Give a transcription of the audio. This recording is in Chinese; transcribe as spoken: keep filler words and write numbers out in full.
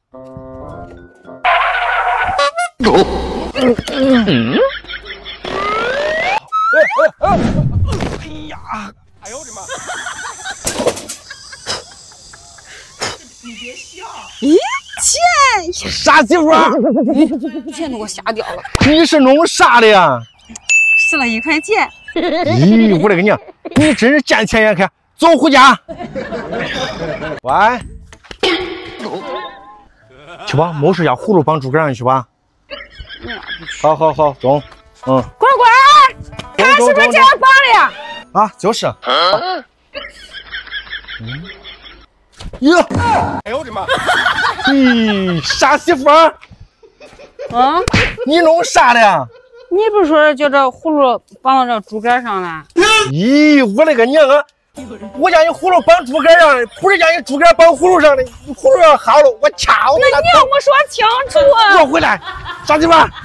嗯。哎呀！哎呦我的妈！你别笑。咦， 钱！ 傻媳妇！ 钱都给我吓掉了。 你是弄啥的呀？ 拾了一块钱。 咦，我勒个娘！你真是见钱眼开。走回家。喂。去吧，没事，要葫芦绑猪杆上去吧。好好好，走。嗯。 乖乖，看是不是这样绑的呀？ 啊，就是。嗯。哟！哎呦我的妈！咦，傻媳妇儿！ 嗯， 你弄啥的呀？ 你不是说叫这葫芦绑到这猪杆上了？ 咦，我勒个娘啊！我叫你葫芦绑猪杆上，不是叫你猪杆绑葫芦上的。你葫芦要好了，我掐我！ 那你要我说清楚啊！ 给我回来，傻鸡巴！